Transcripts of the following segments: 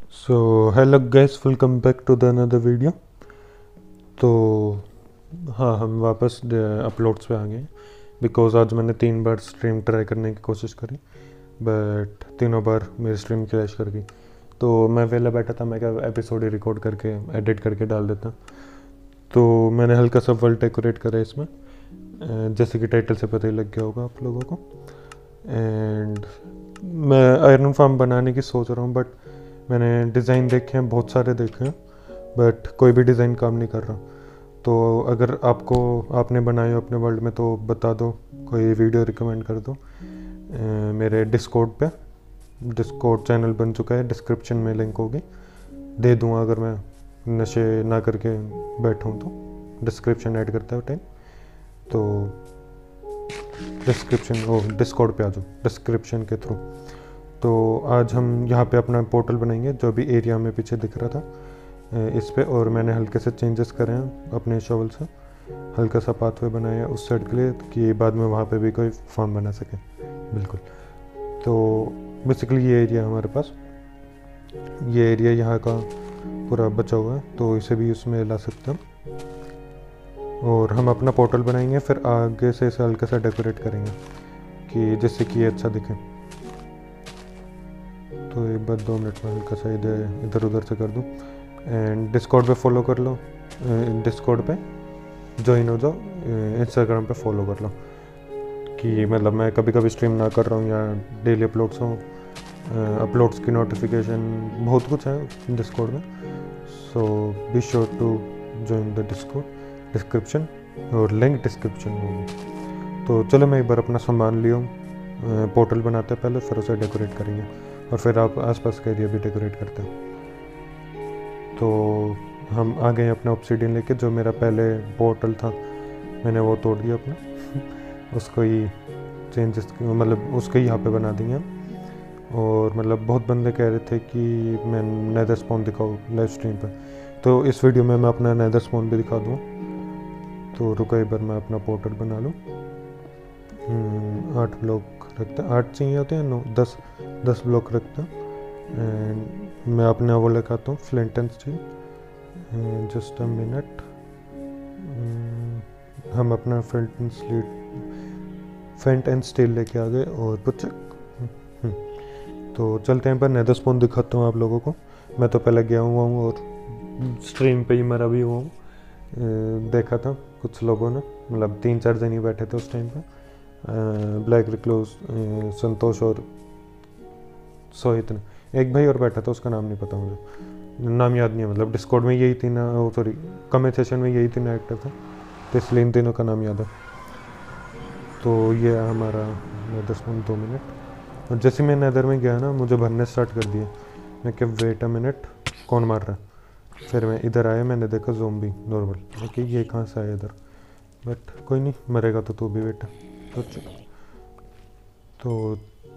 So hello guys, welcome back to the another video. तो हाँ, हम वापस अपलोड्स पे आ गए बिकॉज आज मैंने 3 बार स्ट्रीम ट्राई करने की कोशिश करी, बट तीनों बार मेरी स्ट्रीम क्रैश कर गई। तो मैं वेला बैठा था, मैं क्या एपिसोड ही रिकॉर्ड करके एडिट करके डाल देता। तो मैंने हल्का सा वर्ल्ड डेकोरेट करा इसमें, जैसे कि टाइटल से पता ही लग गया होगा आप लोगों को। एंड मैं आयरन फार्म बनाने की सोच रहा हूँ, बट मैंने डिज़ाइन देखे हैं, बहुत सारे देखे हैं, बट कोई भी डिज़ाइन काम नहीं कर रहा। तो अगर आपने बनाए हो अपने वर्ल्ड में तो बता दो, कोई वीडियो रिकमेंड कर दो। मेरे डिस्कॉर्ड चैनल बन चुका है, डिस्क्रिप्शन में लिंक होगी, दे दूँगा अगर मैं नशे ना करके बैठूँ तो। डिस्क्रिप्शन ऐड करता है टाइम, तो डिस्कॉर्ड पे आ जाओ डिस्क्रिप्शन के थ्रू। तो आज हम यहाँ पे अपना पोर्टल बनाएंगे, जो भी एरिया में पीछे दिख रहा था इस पे, और मैंने हल्के से चेंजेस करे हैं अपने शॉवल से, हल्का सा पाथवे बनाया है उस साइड के लिए कि बाद में वहाँ पे भी कोई फार्म बना सके। बिल्कुल। तो बेसिकली ये एरिया हमारे पास, ये एरिया यहाँ का पूरा बचा हुआ है, तो इसे भी उसमें ला सकते हैं। और हम अपना पोर्टल बनाएंगे, फिर आगे से इसे हल्का सा डेकोरेट करेंगे कि जिससे कि ये अच्छा दिखे। तो एक बार 2 मिनट में हल्का सा इधर उधर से कर दूँ। एंड डिस्कॉर्ड पे फॉलो कर लो, डिस्कॉर्ड पे ज्वाइन हो जाओ, इंस्टाग्राम पे फॉलो कर लो कि मतलब मैं कभी कभी स्ट्रीम ना कर रहा हूँ या डेली अपलोड्स हों, अपलोड्स की नोटिफिकेशन, बहुत कुछ है डिस्कॉर्ड में। So be sure to join the Discord, description और लिंक डिस्क्रिप्शन में होगी। तो चलो मैं एक बार अपना सामान लियो, पोर्टल बनाते हैं पहले, फिर उसे डेकोरेट करेंगे, और फिर आप आसपास का एरिया भी डेकोरेट करते हैं। तो हम आ गए अपना ऑब्सीडियन लेके, जो मेरा पहले पोर्टल था मैंने वो तोड़ दिया अपना उसको ही चेंजेस, मतलब उसको ही यहाँ पे बना दिए हम। और मतलब बहुत बंदे कह रहे थे कि मैं नेदर स्पॉन दिखाऊँ लाइव स्ट्रीम पर, तो इस वीडियो में मैं अपना नेदर स्पॉन भी दिखा दूँ। तो रुको एक बार मैं अपना पोर्टल बना लूँ। 8 ब्लॉक रखते हैं, 8 चाहिए होते हैं, 9 10 ब्लॉक रखते हैं। एंड मैं अपना वो लगाता हूँ flint and steel. Just a minute, हम अपना फ्लिंट एंड स्टील लेके आ गए और कुछ। तो चलते हैं, पर नेदर स्पून दिखाता हूँ आप लोगों को। मैं तो पहले गया हुआ हूँ और स्ट्रीम पे ही मरा भी हुआ हूँ। देखा था कुछ लोगों ने, मतलब 3-4 जन ही बैठे थे उस टाइम पे, ब्लैक रिक्लोज, संतोष और सोहित ने, एक भाई और बैठा था, उसका नाम नहीं पता मुझे, नाम याद नहीं है। मतलब डिस्कॉर्ड में यही तीन, सॉरी कमेंट सेशन में यही 3 एक्टर थे, तो इसलिए इन तीनों का नाम याद है। तो ये हमारा नेदर स्पून 2 मिनट। और जैसे मैं नेदर में गया ना, मुझे भरने स्टार्ट कर दिए। मैं क्या वेट अ मिनट, कौन मार रहा है? फिर मैं इधर आया, मैंने देखा ज़ोंबी नॉर्मल, ओके ये कहाँ से आया इधर, बट कोई नहीं, मरेगा तो तू भी बेटा। तो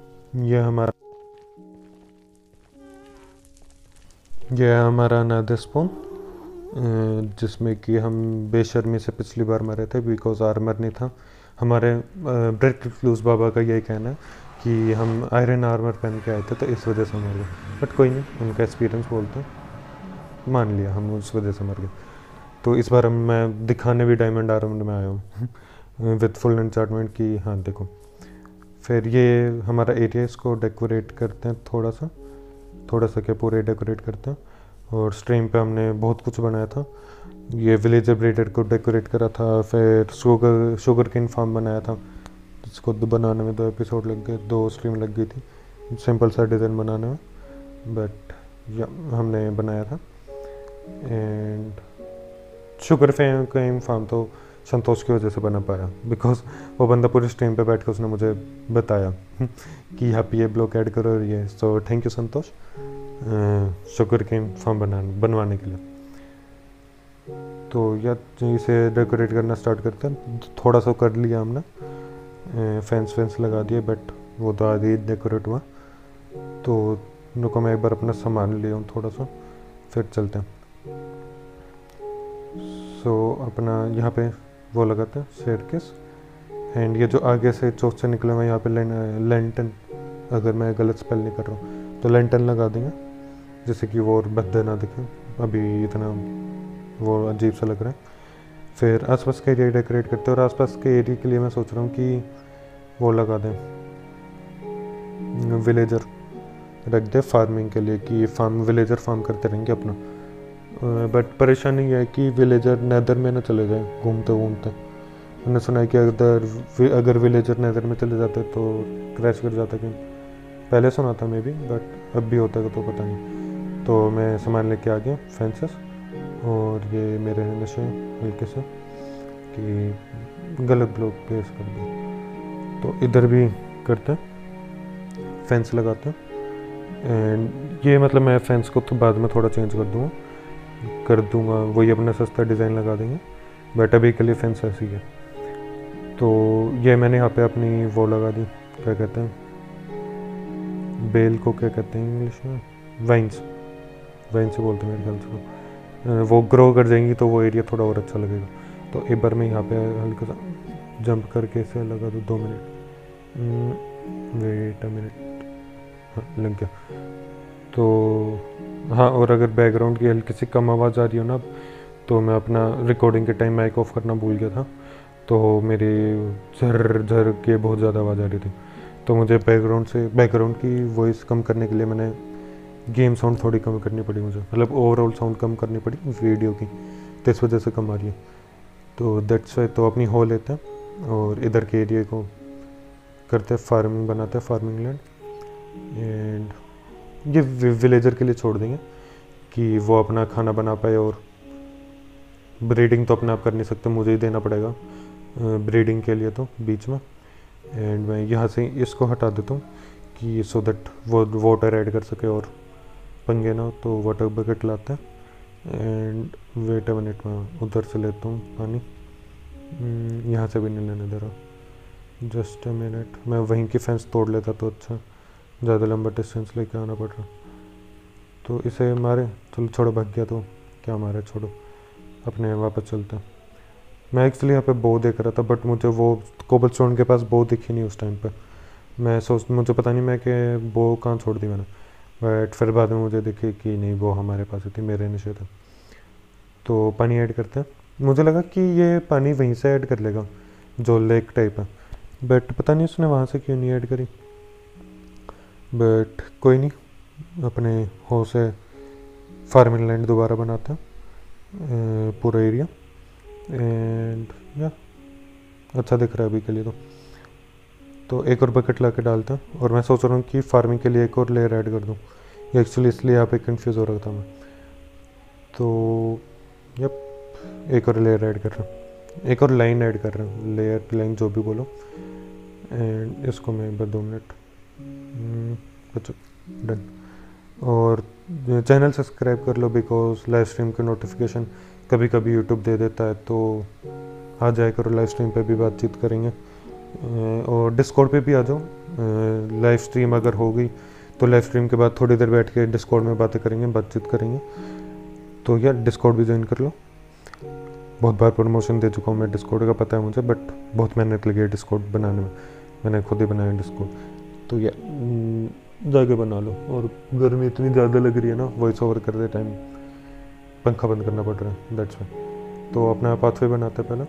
ये हमारा नेदर स्पून, जिसमें कि हम बेशर्मी से पिछली बार मरे थे बिकॉज आर्मर नहीं था हमारे। ब्रेड रिक्लूज बाबा का यही कहना है कि हम आयरन आर्मर पहन के आए थे, तो इस वजह से मर गए। बट कोई नहीं, उनका एक्सपीरियंस बोलते हैं, मान लिया हम उस वजह से मर गए। तो इस बार मैं दिखाने भी डायमंड आर्मर में आया हूँ विद फुल एन्चार्टमेंट की। हाँ देखो, फिर ये हमारा एरिया, इसको डेकोरेट करते हैं थोड़ा सा क्या पूरे डेकोरेट करते हैं। और स्ट्रीम पे हमने बहुत कुछ बनाया था, ये विलेजर ब्रेडर को डेकोरेट करा था, फिर शुगर केन फार्म बनाया था, जिसको बनाने में 2 एपिसोड लग गए, 2 स्ट्रीम लग गई थी सिंपल सा डिज़ाइन बनाने में, बट हमने बनाया था। एंड शुगर केन फार्म तो संतोष की वजह से बना पाया, बिकॉज वो बंदा पूरे स्ट्रीम पे बैठ के उसने मुझे बताया कि यहाँ पे ये ब्लॉक ऐड करो, और ये, so thank you Santosh sugar cane farm बनवाने के लिए। तो या इसे डेकोरेट करना स्टार्ट करते हैं। थोड़ा सा कर लिया हमने, फेंस लगा दिए, बट वो तो आधी डेकोरेट हुआ। तो रुको मैं एक बार अपना सामान ले आऊँ थोड़ा सा, फिर चलते हैं। सो अपना यहाँ पे वो लगाते हैं स्टेयरकेस, एंड ये जो आगे से चौक से निकले हुए यहाँ पे लेंटन, अगर मैं गलत स्पेल नहीं कर रहा हूँ तो लेंटन लगा देंगे। जैसे कि वो और भद्दे ना दिखे, अभी इतना वो अजीब सा लग रहा है। फिर आसपास का एरिया डेकोरेट करते हैं, और आसपास के एरिया के लिए मैं सोच रहा हूँ कि वो लगा दें, विलेजर रख दे फार्मिंग के लिए, कि विलेजर फार्म करते रहेंगे अपना। बट परेशानी यह है कि विलेजर नेदर में ना चले जाए घूमते घूमते। मैंने सुना है कि अगर विलेजर नेदर में चले जाते तो क्रैश कर जाता, कि पहले सुना था मे बी, बट अब भी होता है तो पता नहीं। तो मैं सामान लेके आ गया, फेंसेस, और ये मेरे नशे हल्के से कि गलत ब्लॉक पेश कर दिया। तो इधर भी करते हैं, फेंस लगाते हैं। एंड ये मतलब मैं फेंस को तो बाद में थोड़ा चेंज कर दूंगा, वही अपना सस्ता डिज़ाइन लगा देंगे, बट अभी के लिए फेंस ऐसी है। तो ये मैंने यहाँ पे अपनी वो लगा दी, क्या कहते हैं बेल को, क्या कहते हैं इंग्लिश में, वाइन्स से बोलते हैं मेरे ख्याल से। वो ग्रो कर जाएंगी तो वो एरिया थोड़ा और अच्छा लगेगा। तो एक बार मैं यहाँ पे हल्का सा जंप करके इसे लगा दूँ, 2 मिनट, वेट अ मिनट, हाँ लग गया। तो हाँ, और अगर बैकग्राउंड की हल्की सी कम आवाज़ आ रही हो ना, तो मैं अपना रिकॉर्डिंग के टाइम माइक ऑफ करना भूल गया था, तो मेरी झर के बहुत ज़्यादा आवाज़ आ रही थी। तो मुझे बैकग्राउंड की वॉइस कम करने के लिए मैंने गेम साउंड थोड़ी कम करनी पड़ी मुझे, मतलब ओवरऑल साउंड कम करनी पड़ी वीडियो की, तो इस वजह से कम आ रही है। तो दैट्स वाई। तो अपनी हो लेते हैं और इधर के एरिया को करते फार्मिंग, बनाते हैं फार्मिंग लैंड। एंड ये विलेजर के लिए छोड़ देंगे कि वो अपना खाना बना पाए, और ब्रीडिंग तो अपने आप कर नहीं सकते, मुझे ही देना पड़ेगा ब्रीडिंग के लिए तो बीच में। एंड मैं यहाँ से इसको हटा देता हूँ कि सो दैट वो वाटर ऐड कर सके और पंगे ना हो। तो वाटर बकेट लाते हैं। एंड वेट अ मिनट, में उधर से लेता हूँ पानी, यहाँ से भी नहीं लेने दे रहा, जस्ट अ मिनट। मैं वहीं की फेंस तोड़ लेता तो अच्छा, ज़्यादा लंबा डिस्टेंस लेके आना पड़ रहा। तो इसे मारे, चलो छोड़ो, भाग गया तो क्या मारे, छोड़ो, अपने वापस चलते हैं। मैं एक्चुअली यहाँ पे बो देख रहा था, बट मुझे वो कोबलस्टोन के पास बो दिखी नहीं उस टाइम पे। मुझे पता नहीं मैं कि बो कहाँ छोड़ दी मैंने, बट फिर बाद में मुझे दिखी कि नहीं, वो हमारे पास थी, मेरे नीचे था। तो पानी ऐड करते हैं। मुझे लगा कि ये पानी वहीं से ऐड कर लेगा जो लेक टाइप है, बट पता नहीं उसने वहाँ से क्यों नहीं ऐड करी। बट कोई नहीं, अपने हो से फार्मिंग लैंड दोबारा बनाते हैं पूरा एरिया। एंड या अच्छा दिख रहा है अभी के लिए। तो एक और बकेट ला के डालता हूँ, और मैं सोच रहा हूँ कि फार्मिंग के लिए एक और लेयर ऐड कर दूँ। ये एक्चुअली इसलिए यहाँ पे कंफ्यूज हो रहा था मैं। तो यप, एक और लेयर ऐड कर रहा हूँ, एक और लाइन ऐड कर रहा हूँ, लेयर लाइन जो भी बोलो। एंड इसको मैं एक बार 2 मिनट, अच्छा डन। और चैनल सब्सक्राइब कर लो, बिकॉज लाइव स्ट्रीम के नोटिफिकेशन कभी कभी यूट्यूब दे देता है, तो आ जाए करो, लाइव स्ट्रीम पे भी बातचीत करेंगे। और डिस्कॉर्ड पे भी आ जाओ, लाइव स्ट्रीम अगर हो गई तो लाइव स्ट्रीम के बाद थोड़ी देर बैठ के डिस्कॉर्ड में बातें करेंगे, बातचीत करेंगे। तो यार डिस्कॉर्ड भी ज्वाइन कर लो। बहुत बार प्रमोशन दे चुका हूँ मैं डिस्कॉर्ड का, पता है मुझे, बट बहुत मेहनत लगी है डिस्कॉर्ड बनाने में, मैंने खुद ही बनाया डिस्कॉर्ड। तो यार जाके बना लो। और गर्मी इतनी ज़्यादा लग रही है ना, वॉइस ओवर करते टाइम पंखा बंद करना पड़ रहा है, दैट्स वाई। तो अपना पाथवे बनाते पहले,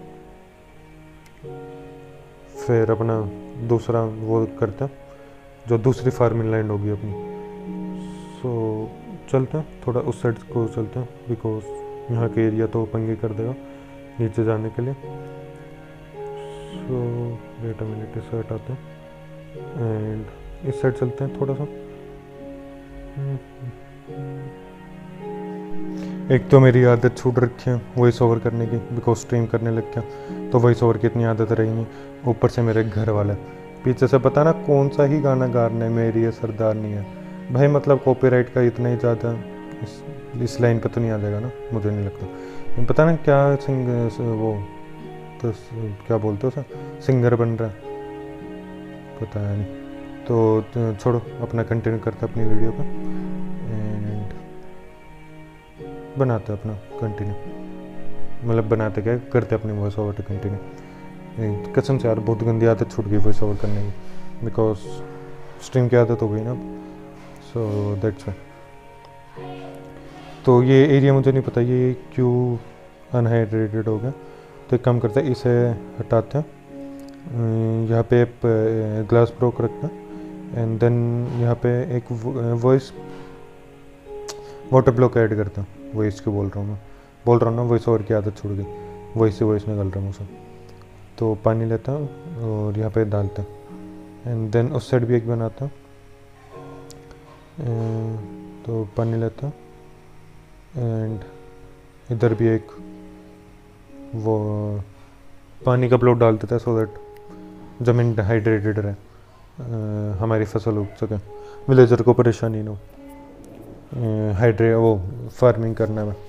फिर अपना दूसरा वो करते हैं, जो दूसरी फार्मिंग लैंड होगी अपनी। सो चलते हैं थोड़ा उस साइड को चलते हैं, बिकॉज यहाँ के एरिया तो पंगे कर देगा नीचे जाने के लिए। सो वेट अ मिनट, इसे हटाते हैं एंड इस साइड चलते हैं थोड़ा सा। एक तो मेरी आदत छूट रखी है वॉइस ओवर करने की, बिकॉज स्ट्रीम करने लग गया तो वॉइस ओवर की इतनी आदत रही नहीं। ऊपर से मेरे घर वाले पीछे से पता ना कौन सा ही गाना गा रहे हैं, मेरी ये सरदार नहीं है भाई, मतलब कॉपीराइट का इतना ही ज़्यादा इस लाइन पे तो नहीं आ जाएगा ना, मुझे नहीं लगता। पता ना क्या वो तो क्या बोलते हो सर, सिंगर बन रहा है, पता है नहीं। तो छोड़ो, अपना कंटिन्यू करते अपनी वीडियो का एंड बनाते अपना कंटिन्यू, मतलब बनाते क्या करते अपनी वॉइस ओवर टू कंटिन्यू। कसम से यार बहुत गंदी आदत छूट गई वॉइस ओवर करने की, बिकॉज स्ट्रीम की आदत हो गई ना, सो दैट्स वाई। तो ये एरिया मुझे नहीं पता ये क्यों अनहाइड्रेटेड हो गया। तो एक काम करते हैं, इसे हटाते हैं, यहाँ पे ग्लास ब्रोक रखते हैं एंड देन यहाँ पे एक वॉइस वाटर ब्लॉक ऐड करते हैं। वॉइस की बोल रहा हूँ ना, वॉइस ओवर की आदत छूट गई, वॉइस से वॉइस निकल रहा है मुझसे। तो पानी लेता हूँ और यहाँ पे डालते हैं एंड देन उस साइड भी एक बनाता हूँ। तो पानी लेता हूँ एंड इधर भी एक वो पानी का प्लॉट डाल देता है सो दैट ज़मीन हाइड्रेटेड रहे, हमारी फसल उग सके, विलेजर को परेशानी ना हो वो फार्मिंग करने में।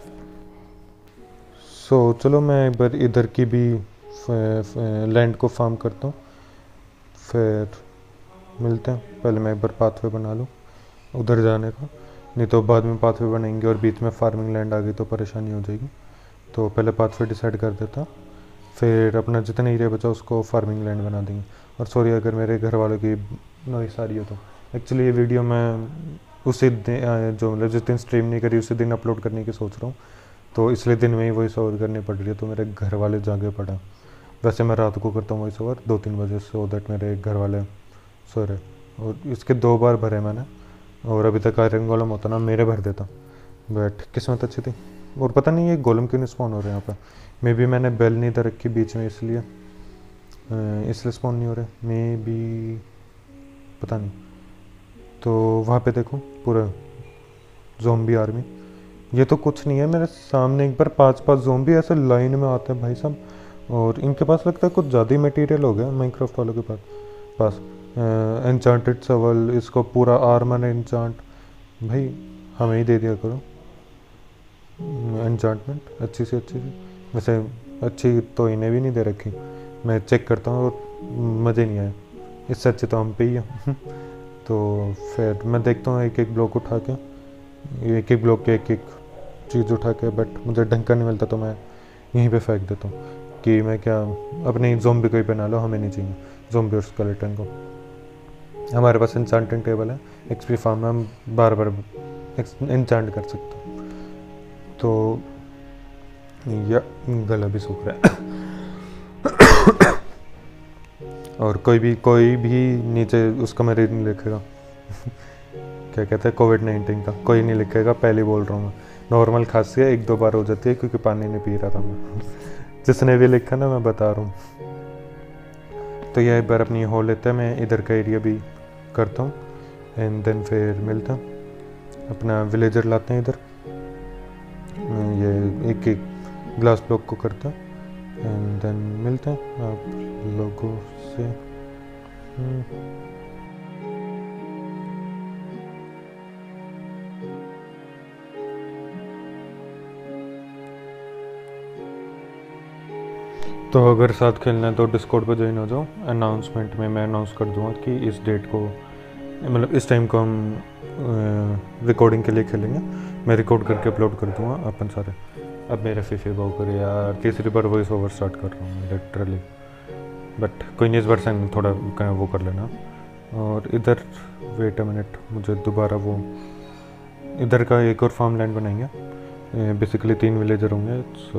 सो चलो मैं एक बार इधर की भी लैंड को फार्म करता हूँ, फिर मिलते हैं। पहले मैं एक बार पाथवे बना लूँ उधर जाने का, नहीं तो बाद में पाथवे बनेंगे और बीच में फार्मिंग लैंड आ गई तो परेशानी हो जाएगी। तो पहले पाथवे डिसाइड कर देता, फिर अपना जितना एरिया बचा उसको फार्मिंग लैंड बना देंगे। और सॉरी अगर मेरे घर वालों की नॉइस आ रही हो तो एक्चुअली ये वीडियो मैं उसी दिन जो मतलब जिस दिन स्ट्रीम नहीं करी उसी दिन अपलोड करने की सोच रहा हूँ, तो इसलिए दिन में ही वॉइस ओवर करनी पड़ रही है। तो मेरे घर वाले जागे पड़ा, वैसे मैं रात को करता हूँ वॉइस ओवर 2-3 बजे, सो दैट मेरे घर वाले सो रहे। और इसके 2 बार भरे मैंने और अभी तक आयरन गोलम होता ना मेरे भर देता, बट किस्मत अच्छी थी। और पता नहीं ये गोलम क्यों नहीं स्पॉन हो रहे यहाँ पे, मे बी मैंने बेल नहीं इधर रखी बीच में इसलिए स्पॉन नहीं हो रहे, मे बी पता नहीं। तो वहाँ पे देखो पूरा ज़ोंबी आर्मी, ये तो कुछ नहीं है मेरे सामने एक बार 5-5 ज़ोंबी ऐसे लाइन में आते हैं भाई साहब, और इनके पास लगता है कुछ ज़्यादा ही मटेरियल हो गया माइनक्राफ्ट वालों के पास एन्चांटेड सवल, इसको पूरा आर्मर एन्चांट, भाई हमें ही दे दिया करो एन्चांटमेंट अच्छी से अच्छी। वैसे अच्छी तो इन्हें भी नहीं दे रखी, मैं चेक करता हूँ और मज़े नहीं आए, इससे अच्छे तो हम पे ही हैं। तो फिर मैं देखता हूँ एक एक ब्लॉक उठा के, एक एक ब्लॉक के एक एक चीज़ उठा के, बट मुझे ढंग का नहीं मिलता तो मैं यहीं पे फेंक देता हूँ कि मैं क्या अपने ज़ोंबी को ही बना लो, हमें नहीं चाहिए ज़ोंबी और स्केलेटन को। हमारे पास एन्चांटिंग टेबल है, एक्सपी फार्म में हम बार बार एन्चांट कर सकते हैं। तो या गला भी सूख रहा है और कोई भी नीचे उसका मैं रीड नहीं लिखेगा क्या कहते हैं कोविड-19 का कोई नहीं लिखेगा, पहले बोल रहा हूँ मैं। नॉर्मल खांसी है 1-2 बार हो जाती है क्योंकि पानी नहीं पी रहा था मैं जिसने भी लिखा ना मैं बता रहा हूँ। तो यह एक बार अपनी हो लेते हैं, मैं इधर का एरिया भी करता हूँ एंड देन फिर मिलता हूँ। अपना विलेजर लाते हैं इधर, ये एक एक ग्लास ब्लॉक को करता है एंड देन मिलते हैं आप लोगों से। तो अगर साथ खेलना है तो डिस्कॉर्ड पर ज्वाइन हो जाओ। अनाउंसमेंट में मैं अनाउंस कर दूंगा कि इस डेट को मतलब इस टाइम को हम रिकॉर्डिंग के लिए खेलेंगे, मैं रिकॉर्ड करके अपलोड कर दूंगा अपन सारे। अब मेरा फीफे बाव करे यार, तीसरी बार वॉइस ओवर स्टार्ट कर रहा हूँ लिटरली, बट कोई नहीं इस बार संग थोड़ा वो कर लेना। और इधर वेट अ मिनट, मुझे दोबारा वो इधर का एक और फार्म लैंड बनाएंगे, बेसिकली 3 विलेजर होंगे। सो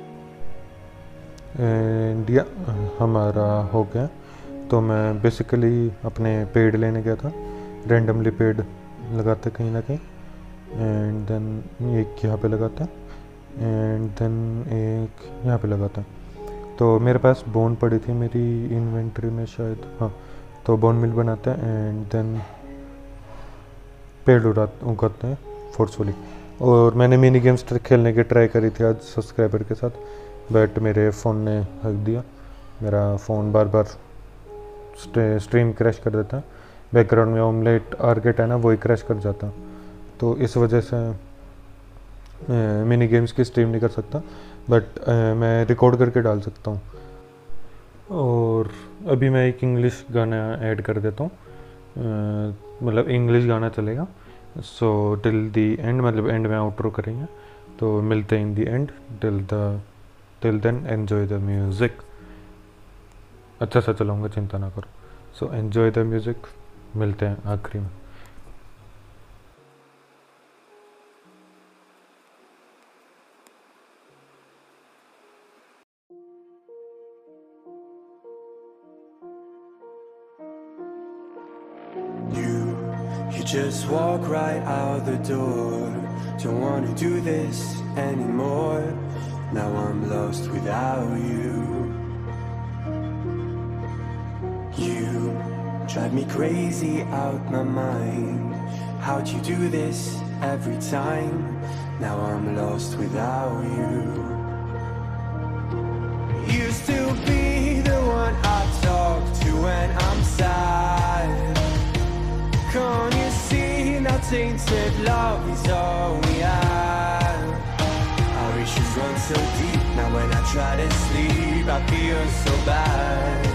इंडिया हमारा हो गया। तो मैं बेसिकली अपने पेड़ लेने गया था, रैंडमली पेड़ लगाते कहीं ना कहीं एंड देन एक यहाँ पे लगाता एंड देन एक यहाँ पे लगाता। तो मेरे पास बोन पड़ी थी मेरी इन्वेंट्री में शायद, हाँ, तो बोन मिल बनाते हैं एंड देन पेड़ उगाते हैं फोर्सफुली। और मैंने मिनी गेम्स खेलने की ट्राई करी थी आज सब्सक्राइबर के साथ, बट मेरे फ़ोन ने हक दिया। मेरा फ़ोन बार बार स्ट्रीम क्रैश कर देता है, बैकग्राउंड में ऑमलेट आर्केट है ना वही क्रैश कर जाता, तो इस वजह से मिनी गेम्स की स्ट्रीम नहीं कर सकता, बट मैं रिकॉर्ड करके डाल सकता हूँ। और अभी मैं एक इंग्लिश गाना ऐड कर देता हूँ, मतलब इंग्लिश गाना चलेगा। सो टिल दी एंड, मतलब एंड में आउटरो करेंगे, तो मिलते हैं in the end. Till then enjoy the music. अच्छा सा चलाऊँगा, चिंता ना करो। सो एन्जॉय द म्यूज़िक, मिलते हैं आखिरी में। You just walk right out the door. Don't wanna do this anymore. Now I'm lost without you. You drive me crazy out my mind. How'd you do this every time? Now I'm lost without you. Used to be the one I talk to when I'm sad. Can't you see now tainted love is all we have? Our issues run so deep. Now when I try to sleep I feel so bad.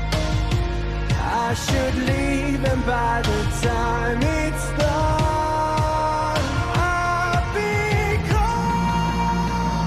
I should leave, and by the time it's done I'll be gone.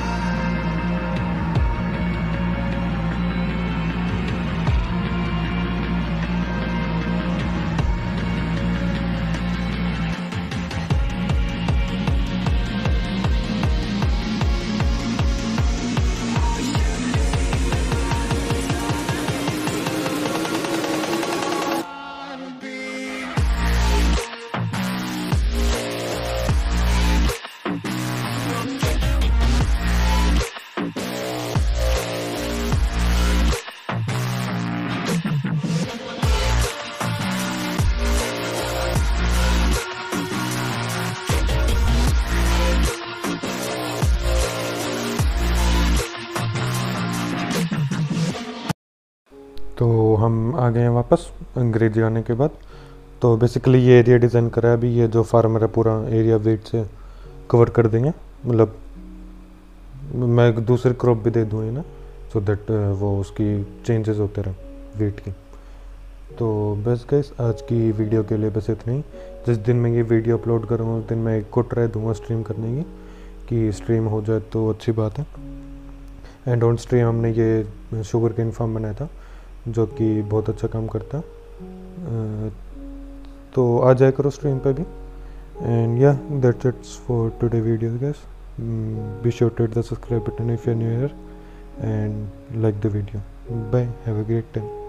तो हम आ गए हैं वापस अंग्रेजी आने के बाद। तो बेसिकली ये एरिया डिज़ाइन करा है। अभी ये जो फार्मर है पूरा एरिया वेट से कवर कर देंगे, मतलब मैं एक दूसरी क्रॉप भी दे दूँ ना, सो दैट वो उसकी चेंजेस होते रहे वेट की। तो बस गाइस आज की वीडियो के लिए बस इतना ही। जिस दिन मैं ये वीडियो अपलोड करूँगा उस दिन मैं एक को ट्राई दूँगा स्ट्रीम करने की, कि स्ट्रीम हो जाए तो अच्छी बात है। एंड ऑन स्ट्रीम हमने ये शुगर केन फार्म बनाया था जो कि बहुत अच्छा काम करता है। तो आ जाया करो स्ट्रीम पे भी। एंड या that's its for today video guys. Be sure to hit the subscribe button if you are new here and like the video. Bye, have a great time.